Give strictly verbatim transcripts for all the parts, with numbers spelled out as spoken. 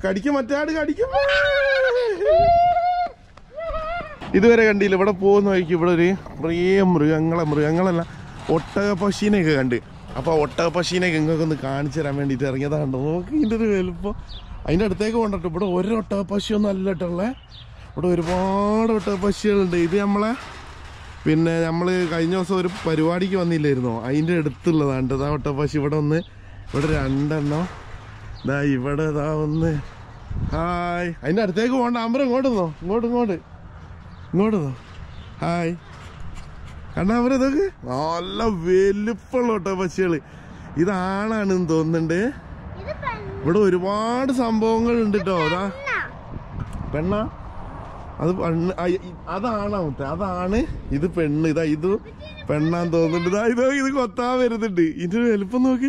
കടിക്കും, മറ്റേ ആട് കടിക്കും. ഇതുവരെ കണ്ടില്ല. ഇവിടെ പോകുന്ന വഴിക്ക് ഇവിടെ ഒരു കുറേ മൃഗങ്ങളെ മൃഗങ്ങളല്ല ഒട്ടക പശീനെയൊക്കെ കണ്ട്. അപ്പോൾ ഒട്ടക പശീനെയൊക്കെ ഇങ്ങൊക്കെ ഒന്ന് കാണിച്ചു തരാൻ വേണ്ടിയിട്ട് ഇറങ്ങിയതാണ്. നോക്കി ഇതിൻ്റെ ഒരു വലുപ്പം. അതിൻ്റെ അടുത്തേക്ക് കൊണ്ടിട്ട് ഇവിടെ ഒരു ഒട്ടക പശിയൊന്നും അല്ല കേട്ടുള്ളത്. ഇവിടെ ഒരുപാട് ഒട്ടക പശികളുണ്ട്. ഇത് നമ്മളെ പിന്നെ നമ്മൾ കഴിഞ്ഞ ദിവസം ഒരു പരിപാടിക്ക് വന്നില്ലായിരുന്നോ, അതിൻ്റെ അടുത്തുള്ളതാണ് ഇതാ ഒട്ടക പശി. ഇവിടെ ഒന്ന്, ഇവിടെ രണ്ടെണ്ണം, ഇതാ ഇവിടെ ഇതാ ഒന്ന്. ഹായ്. അതിൻ്റെ അടുത്തേക്ക് പോകണ്ട, അമ്പരം ഇങ്ങോട്ടുന്നോ, ഇങ്ങോട്ട് ഇങ്ങോട്ട് ഇങ്ങോട്ടുന്നോ. ഹായ്. കണ്ടാ അമ്പരം ഇതൊക്കെ നല്ല വലുപ്പമുള്ള ഒട്ടക പശികൾ. ഇതാണാണെന്ന് തോന്നുന്നുണ്ട്. ഇവിടെ ഒരുപാട് സംഭവങ്ങൾ ഉണ്ട് കേട്ടോ. അതാ പെണ്ണ, അത് പെണ്ണ്, അതാണ് മുത്ത, അതാണ് ഇത് പെണ്ണ്. ഇതാ ഇത് പെണ്ണാന്ന് തോന്നുന്നുണ്ട്. ഇതാ ഇതോ ഇത് കൊത്താൻ വരുന്നുണ്ട്. ഇതിന്റെ വലുപ്പം നോക്ക്.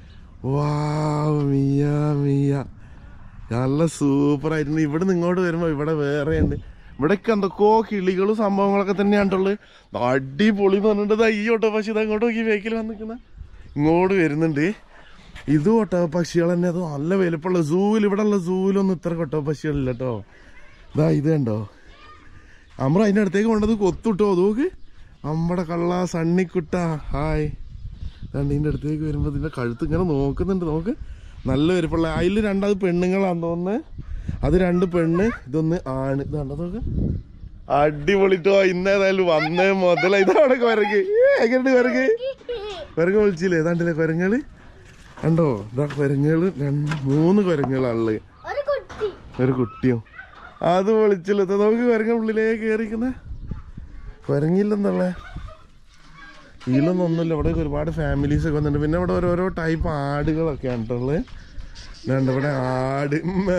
വാവ് മിയ മിയ, നല്ല സൂപ്പർ ആയിട്ടുണ്ട്. ഇവിടെ നിന്ന് ഇങ്ങോട്ട് വരുമ്പോ ഇവിടെ വേറെ ഉണ്ട്. ഇവിടെയൊക്കെ എന്തൊക്കെയോ കിളികളും സംഭവങ്ങളൊക്കെ തന്നെയാണുള്ളത്. അടിപൊളി പറഞ്ഞിട്ട് ഈ ഒട്ടക പക്ഷി ഇതാ ഇങ്ങോട്ട് നോക്കി വെഹിക്കിൽ വന്നിരിക്കുന്ന ഇങ്ങോട്ട് വരുന്നുണ്ട്. ഇതും ഒട്ടക പക്ഷികൾ തന്നെ. അത് നല്ല വലുപ്പമുള്ള സൂവിൽ, ഇവിടെ ഉള്ള സൂവിലൊന്നും ഇത്ര ഒട്ടക പക്ഷികളില്ല കേട്ടോ. ഇതാ ഇത് കണ്ടോ അമ്ര, അതിൻ്റെ അടുത്തേക്ക് കൊണ്ടത് കൊത്തുട്ടോ. നോക്ക് നമ്മുടെ കള്ള സണ്ണിക്കുട്ട. ഹായ്. ഇതാണ്ട് ഇതിൻ്റെ അടുത്തേക്ക് വരുമ്പോൾ ഇതിൻ്റെ കഴുത്ത് ഇങ്ങനെ നോക്കുന്നുണ്ട്. നോക്ക് നല്ല വലുപ്പമുള്ള. അതിൽ രണ്ടത് പെണ്ണുങ്ങളാന്ന് തോന്നുന്നത്. അത് രണ്ട് പെണ്ണ്, ഇതൊന്ന് ആണ്. ഇത് കണ്ടോ നോക്ക്, അടിപൊളിട്ടോ. ഇന്നേതായാലും വന്നേ മുതല. ഇതവിടെ കുരങ്ങ്. എങ്ങനെയുണ്ട് കുരങ്ങ്? കുരങ്ങ് വിളിച്ചില്ലേ? ഏതാണ്ടില്ലേ കുരങ്ങള് കണ്ടോ? ഇതാ കുരങ്ങുകള് രണ്ട് മൂന്ന് കുരങ്ങുകളാണുള്ളത്. ഒരു കുട്ടിയോ അത് വിളിച്ചില്ല. നമുക്ക് കുരങ്ങ ഉള്ളിലേക്ക് കയറിക്കുന്ന കുരങ്ങില്ലെന്നുള്ളേ. ഇതിലൊന്നൊന്നുമില്ല. ഇവിടെ ഒരുപാട് ഫാമിലീസ് ഒക്കെ വന്നിട്ടുണ്ട്. പിന്നെ ഇവിടെ ഓരോരോ ടൈപ്പ് ആടുകളൊക്കെയാണ് കേട്ടുള്ളത്. രണ്ട് ഇവിടെ ആട്,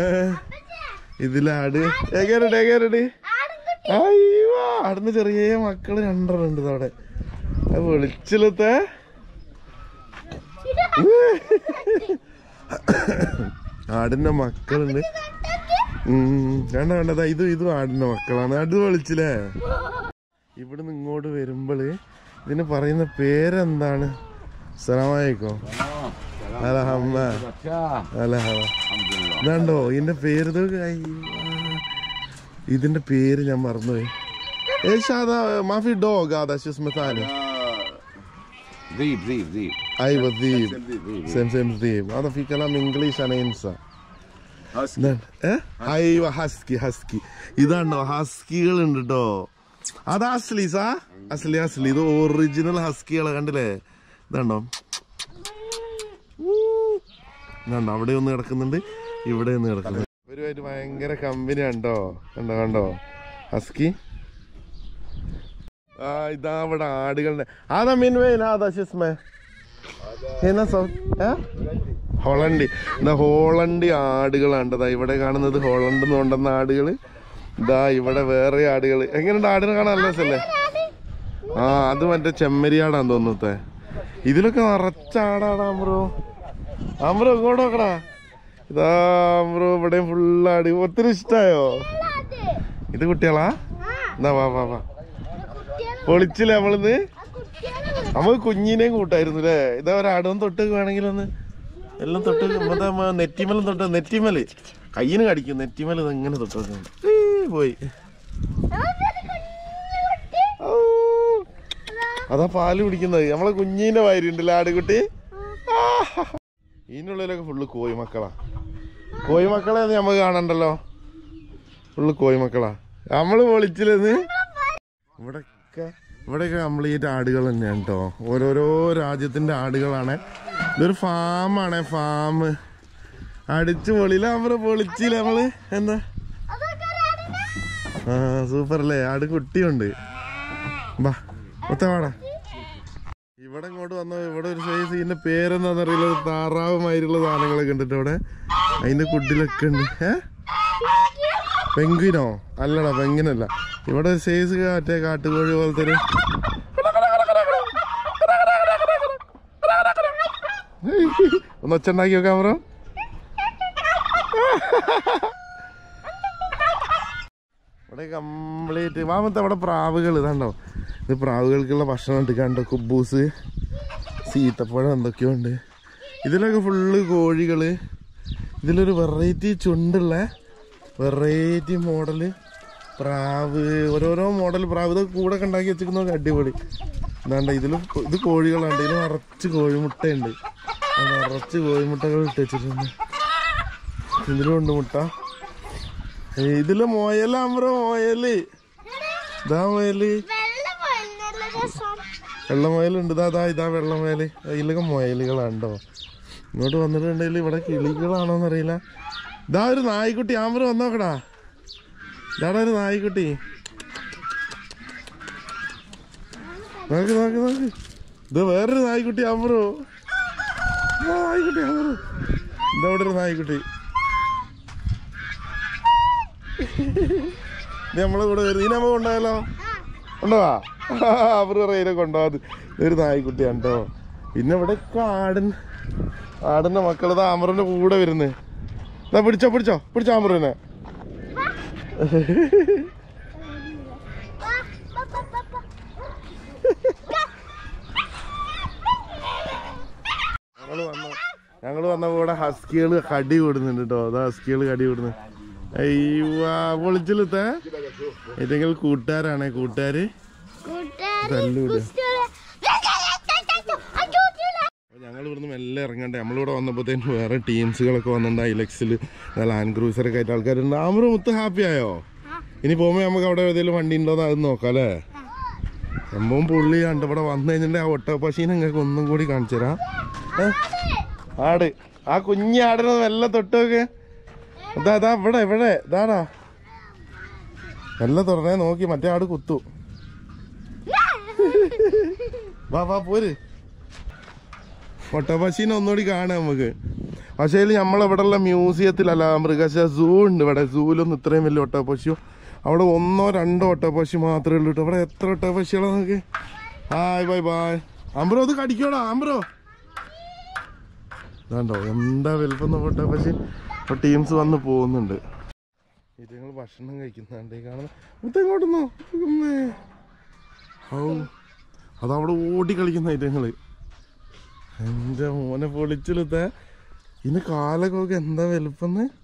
ഇതിലാട്. എങ്ങനെയുണ്ട് എങ്ങനെയുണ്ട്? അയ്യോ, ആടുന്ന് ചെറിയ മക്കള് രണ്ടെണ്ണം ഉണ്ട് അവിടെ. അത് വിളിച്ചില്ലത്തെ ആടിന്റെ മക്കളുണ്ട്. ഉം വേണ്ട വേണ്ടതാ, ഇത് ഇതും ആടിന്റെ മക്കളാണ്. അത് വിളിച്ചില്ലേ? ഇവിടുന്ന് ഇങ്ങോട്ട് വരുമ്പോള് ഇതിന് പറയുന്ന പേരെന്താണ്? സലാമലൈക്കും. അലഹമ്മ അലഹ. ഇതാണ്ടോ ഇതിന്റെ പേര്? ഇതിന്റെ പേര് ഞാൻ മറന്നുപോയി. ഏഷാദാ മാഫി ഡോഗ് هذا شو اسمه ثاني؟ ذيب ذيب ذيب ايوه ذيب. سيم سيم ذيب. هذا في كلام انجليش انا ينسى. ഹസ്കി. അയ്യോ ഹസ്കി ഹസ്കി. ഇതാണ്ടോ ഹസ്കികൾ ഉണ്ട് കേട്ടോ. അത് അസ്ലി സാ അസ്ലി അസ്ലി. ഇത് ഒറിജിനൽ ഹസ്കികളെ കണ്ടില്ലേ? ഇതാണ്ടോ ഇതാണ്ടോ അവിടെ ഒന്ന് കിടക്കുന്നുണ്ട്, ഇവിടെ ഒന്ന് കിടക്കുന്നുണ്ട്. ഇവരുമായിട്ട് ഭയങ്കര കമ്പനി ഉണ്ടോ? കണ്ടോ കണ്ടോ ഹസ്കി. ആ ഇതാ ഇവിടെ ആടുകളുടെ. അതാ മിൻവേന അതാ ശിസ്മേ ഹോളണ്ടി. എന്താ ഹോളണ്ടി ആടുകളാണ്ടതാ ഇവിടെ കാണുന്നത്. ഹോളണ്ടിൽ നിന്ന് കൊണ്ടുവന്ന ആടുകൾ. ഇതാ ഇവിടെ വേറെ ആടുകൾ. എങ്ങനെയുണ്ട് ആടിനെ കാണാൻ? നല്ല രസല്ലേ? ആ അത് മറ്റേ ചെമ്മരിയാടാന്ന് തോന്നുന്നത്തെ. ഇതിലൊക്കെ നിറച്ച ആടാടാ അമ്രോ. അമ്രോ ഇങ്ങോട്ട് നോക്കടാ. ഇതാ അമ്രോ ഇവിടെ ഫുള്ളാട്. ഒത്തിരി ഇഷ്ടായോ? ഇത് കുട്ടികളാ? എന്താ വാ വാ വാ. പൊളിച്ചില്ലേ നമ്മളിന്ന്? നമുക്ക് കുഞ്ഞിനെയും കൂട്ടായിരുന്നു അല്ലേ? ഇതാ ഒരാടും തൊട്ട് വേണമെങ്കിലൊന്ന് എല്ലാം തൊട്ട് നെറ്റിമലും തൊട്ട്. നെറ്റിമല് കയ്യിന് കടിക്കും. നെറ്റിമല് ഇങ്ങനെ തൊട്ട് പോയി. അതാ പാല് കുടിക്കുന്നത്. നമ്മളെ കുഞ്ഞിന്റെ വാരി ഉണ്ടല്ലോ ആടുകുട്ടി. ഇതിനുള്ളിലൊക്കെ ഫുള്ള് കോഴിമക്കളാ. കോഴിമക്കളെ നമുക്ക് കാണണ്ടല്ലോ. ഫുള്ള് കോഴിമക്കളാ. നമ്മള് പൊളിച്ചില്ലെന്ന്. ഇവിടെയൊക്കെ ഇവിടെയൊക്കെ കംപ്ലീറ്റ് ആടുകൾ തന്നെയാണ് കേട്ടോ. ഓരോരോ രാജ്യത്തിന്റെ ആടുകളാണ്. ഇതൊരു ഫാമാണ്. ഫാം അടിച്ചു പൊളിയില്ല. നമ്മള് പൊളിച്ചില്ല നമ്മള്. എന്താ ആ സൂപ്പർ അല്ലേ? ആട് കുട്ടിയുണ്ട്. ബാ മൊത്തം വാടാ. ഇവിടെ ഇങ്ങോട്ട് വന്ന ഇവിടെ ഒരു സൈസ്. ഇതിന്റെ പേരെന്താന്നറിയില്ല. താറാവുമായിട്ടുള്ള സാധനങ്ങളൊക്കെ ഉണ്ട് ഇവിടെ. അതിന്റെ കുട്ടിലൊക്കെ ഉണ്ട്. ഏ പെങ്കുവിനോ? അല്ലടാ പെങ്കിനല്ല. ഇവിടെ ഒരു സൈസ് മറ്റേ കാട്ടുകോഴി പോലത്തെ ഒരു. ഒന്ന് ഒച്ചുണ്ടാക്കി നോക്കാം ബ്രോ. ഇവിടെ കംപ്ലീറ്റ് വാമത്തെ അവിടെ പ്രാവുകൾ. ഇതാണ്ടോ ഇത് പ്രാവുകൾക്കുള്ള ഭക്ഷണം ഉണ്ട്. കണ്ടോ കുബൂസ്, സീത്തപ്പഴം എന്തൊക്കെയോ ഉണ്ട്. ഇതിലൊക്കെ ഫുള്ള് കോഴികള്. ഇതിലൊരു വെറൈറ്റി ചുണ്ടുള്ള വെറൈറ്റി മോഡല് പ്രാവ്, ഓരോരോ മോഡൽ പ്രാവ്. ഇതൊക്കെ കൂടെ ഉണ്ടാക്കി വെച്ചിരിക്കുന്ന അടിപൊളി. എന്താണ്ട ഇതിലും ഇത് കോഴികളാണ്ട്, ഇതിന് നിറച്ച് കോഴിമുട്ടയുണ്ട്. നിറച്ച് കോഴിമുട്ടകൾ ഇട്ട് വെച്ചിട്ടുണ്ട്. ഇതിലും ഉണ്ട് മുട്ട. ഇതില് മുയലാമ്പ്രോ, മുയല്. ഇതാ മുയല്, വെള്ള മുയലുണ്ട്. ഇതാ ഇതാ ഇതാ വെള്ള മുയല്. ഇതിലൊക്കെ മുയലുകളാണ്ടോ. ഇങ്ങോട്ട് വന്നിട്ടുണ്ടെങ്കിൽ ഇവിടെ കിളികളാണോന്ന് അറിയില്ല. ഇതാ ഒരു നായ്ക്കുട്ടി. ആമ്പ്ര വന്നോക്കടാ. ഇതാടാ ഒരു നായ്ക്കുട്ടി. നോക്ക് നോക്ക് നോക്ക്. ഇത് വേറൊരു നായ്ക്കുട്ടി. ആമ്പ്രോ നായ്ക്കുട്ടി. ആമ്പ്രോ ഇതാ ഇവിടെ ഒരു നായ്ക്കുട്ടി. ഇത് നമ്മളെ കൂടെ വരും. ഇതിനെ നമ്മൾ കൊണ്ടുപോയാലോ? കൊണ്ടുപോവാ. അവർ റെയിലെ കൊണ്ടുപോകാത്. ഇതൊരു നായ്ക്കുട്ടിയാണ് കേട്ടോ. പിന്നെ ഇവിടെ ആടൻ ആടിന്റെ മക്കൾ ഇതാ ആമറിന്റെ കൂടെ വരുന്നേ. ഇതാ പിടിച്ചോ പിടിച്ചോ പിടിച്ചോ ആമറിനെ. ഞങ്ങള് വന്ന ഞങ്ങള് വന്ന കൂടെ ഹസ്കികള് കടി വിടുന്നുണ്ട് കേട്ടോ. അതാ ഹസ്കികള് കടി വിടുന്നത്. അയ്യാ പൊളിച്ചിലത്തെ ഏതെങ്കിലും കൂട്ടുകാരാണേ. കൂട്ടുകാര് തല്ലൂട്. ഞങ്ങൾ ഇവിടുന്ന് മെല്ലെ ഇറങ്ങണ്ടേ. നമ്മളിവിടെ വന്നപ്പോഴത്തേന് വേറെ ടീംസുകളൊക്കെ വന്നിട്ടുണ്ട്. ഐലക്സിൽ ലാൻഡ് ക്രൂസറൊക്കെ ആയിട്ട് ആൾക്കാരുണ്ട്. ആമറ് മുത്ത് ഹാപ്പി ആയോ? ഇനി പോകുമ്പോൾ നമുക്ക് അവിടെ ഏതെങ്കിലും വണ്ടി ഉണ്ടോന്ന് അത് നോക്കാം അല്ലേ. സംഭവം പുള്ളി കണ്ട് ഇവിടെ വന്നു കഴിഞ്ഞിട്ടുണ്ടെങ്കിൽ ആ ഒട്ടകപ്പശീനെ നിങ്ങൾക്ക് ഒന്നും കൂടി കാണിച്ചു തരാം. ആട്, ആ കുഞ്ഞി ആടിനെ മെല്ലെ തൊട്ടൊക്കെ. ഇതാ ഇതാ ഇവിടെ ഇവിടെ ഇതാടാ. മെല്ലെ തുറന്നേ നോക്കി, മറ്റേ ആട് കുത്തു. വാ വാ പോര്. ഒട്ടകപ്പശീനെ ഒന്നുകൂടി കാണാം നമുക്ക്. പക്ഷേ നമ്മളിവിടെ ഉള്ള മ്യൂസിയത്തിലല്ല, മൃഗശാല സൂ ഉണ്ട്. ഇവിടെ സൂവിലൊന്നും ഇത്രയും വലിയ ഒട്ടകപ്പശിയോ അവിടെ ഒന്നോ രണ്ടോ ഒട്ടകപ്പശി മാത്രമേ ഉള്ളൂ കേട്ടോ. ഇവിടെ എത്ര ഒട്ടകപ്പശികളാ നമുക്ക്. Hi bye bye. ആമ്പ്രോ അത് കടിക്കോടാ ആമ്പ്രോ. ഇതാണ്ടോ എന്താ വലുപ്പം ഒട്ടകപ്പശി. ഇപ്പൊ ടീംസ് വന്ന് പോകുന്നുണ്ട്. ഇതുങ്ങൾ ഭക്ഷണം കഴിക്കുന്നുണ്ട് കാണുന്ന. മുത്തെങ്ങോട്ടുന്നോ ഔ അതവിടെ ഓടി കളിക്കുന്ന ഐറ്റങ്ങള്. എൻ്റെ മോനെ പൊളിച്ചിലത്തെ. ഇന്ന് കാലൊക്കെ എന്താ വലുപ്പന്ന്.